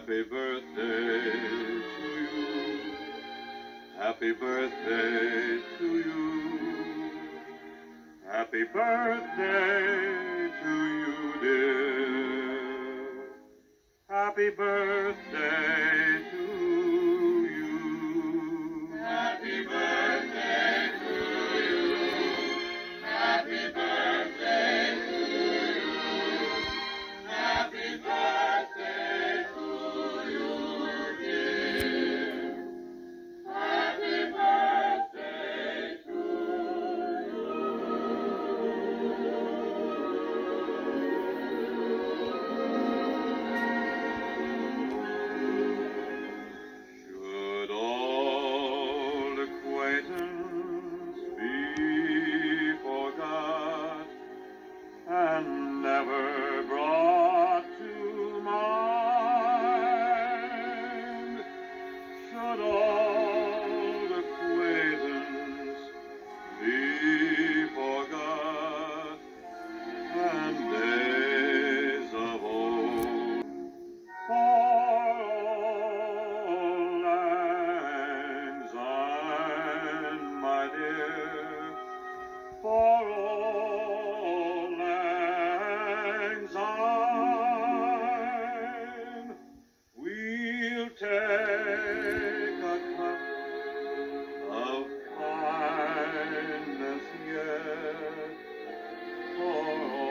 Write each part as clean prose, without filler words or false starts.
Happy birthday to you. Happy birthday to you. Happy birthday to you, dear. Happy birthday to you. Happy birthday to you. Happy birthday to you. Happy birthday to you, dear. Happy birthday to you. Should old acquaintance be forgot and never brought to mind, should old acquaintance be forgot and days of old, for old lang syne, my dear, for old lang syne, we'll take a cup of kindness yet for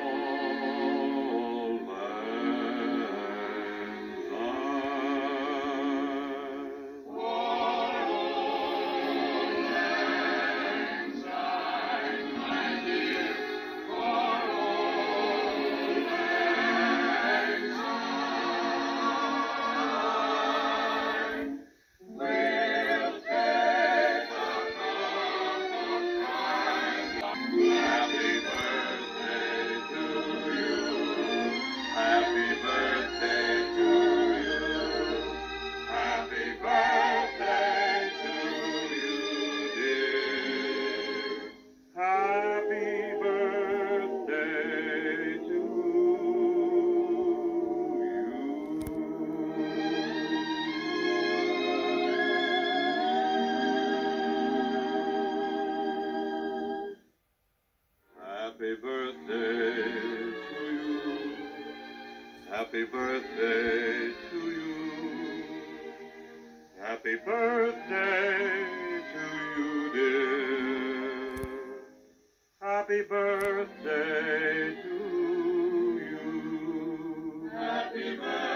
old lang syne. For old lang syne, my dear, for old lang syne, we'll take a cup of kindness. Happy birthday to you. Happy birthday to you. Happy birthday to you, dear. Happy birthday to you. Happy birthday to you. Happy birthday to you. Happy birthday to you, dear. Happy birthday to you. Happy birthday.